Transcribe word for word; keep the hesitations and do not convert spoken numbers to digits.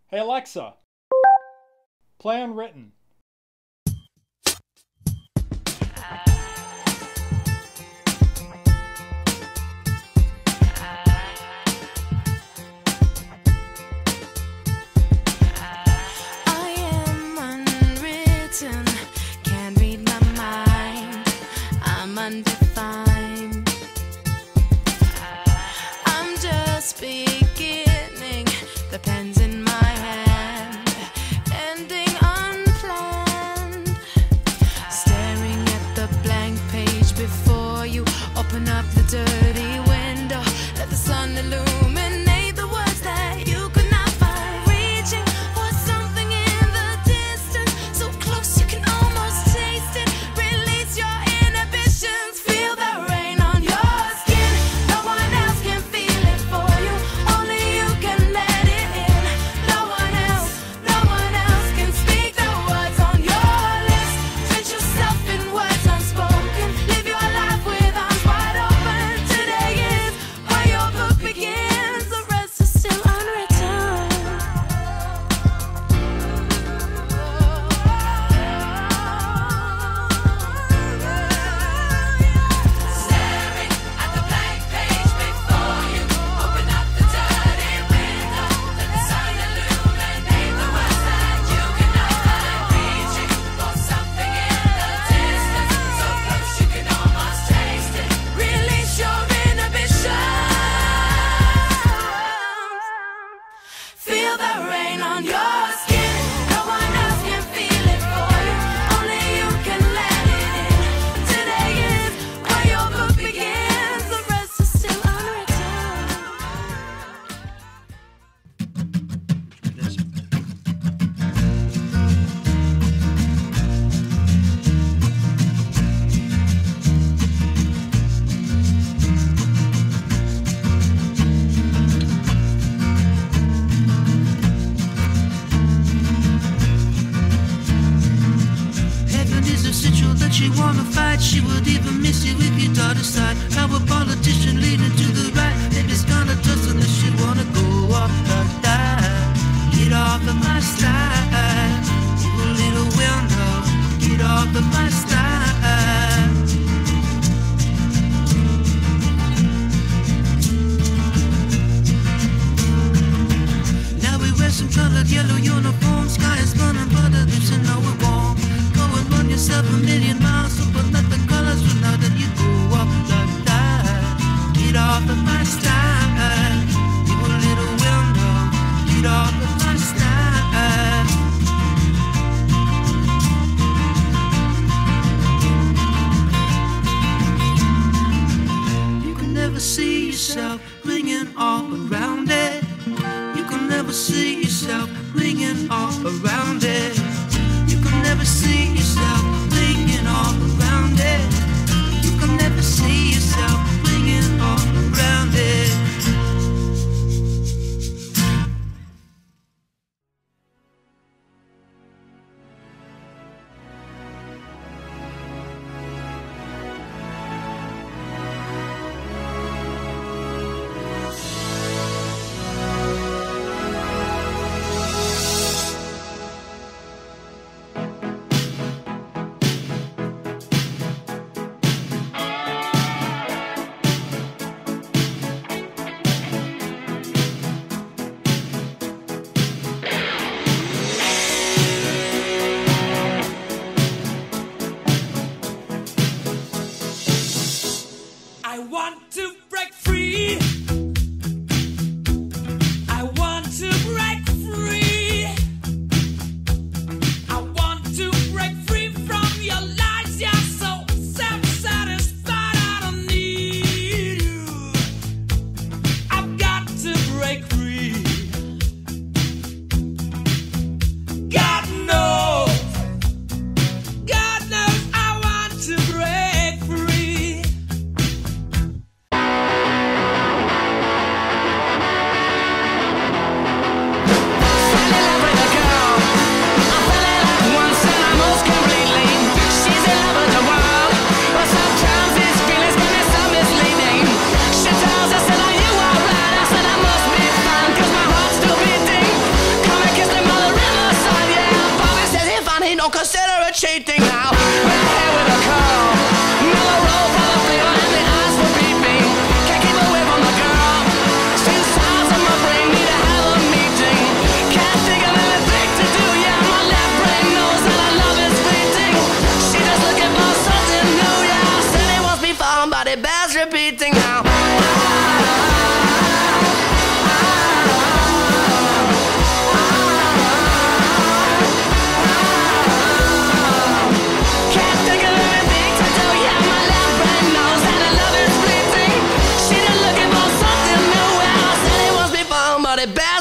Hey Alexa, play Unwritten. Undefined. I'm just beginning, the pen's in my hand, ending unplanned. Staring at the blank page before you, open up the dirty window, let the sun illuminate the words that you could not find. Reaching for something in the distance, so close you can almost taste it. Release your inhibitions. Feel the rain on your skin. No one else can feel it for you. Only you can let it in. No one else, no one else can speak the words on your lips. Drench yourself in words unspoken. Live your life with arms wide open. Today is where your book begins. The rest is still unwritten. Staring at the blank page before you, open up the dirty window, let the sun illuminate the words that you cannot find. Reaching for something in the distance, so close you can almost taste it. Release your inhibitions. Feel the rain on your skin. No one else can feel it for you. Only you can let it in. Today is where your book begins. The rest is still unwritten. Heaven is a situation that she wanna fight. She would even miss you if you thought aside. Now a politician leaning to the right. Maybe it's kinda just unless she wanna go off like that. Get off of my style. You a little window. Get off of my style. Now we wear some colored yellow uniforms. Sky is burning, but the lips and know it won't. Go and run yourself a million miles, so but let the colors run out and you go up like that. Get off of my style. You a little window. Get off of my style. You can never see yourself ringing all around it. You can never see yourself ringing all around it. You can never see yourself ringing all around it. You can never see yourself ringing all around it. cheating now. Red hair with a curl, mellow roll for the flavor, and the eyes for peeping. Can't keep away from the girl. Two sides of my brain need to have a meeting. Can't think of anything to do. Yeah, my left brain knows that our love is fleeting. She just looking for something new. Yeah, said it wants me found, but it bears repeating now. But it bad.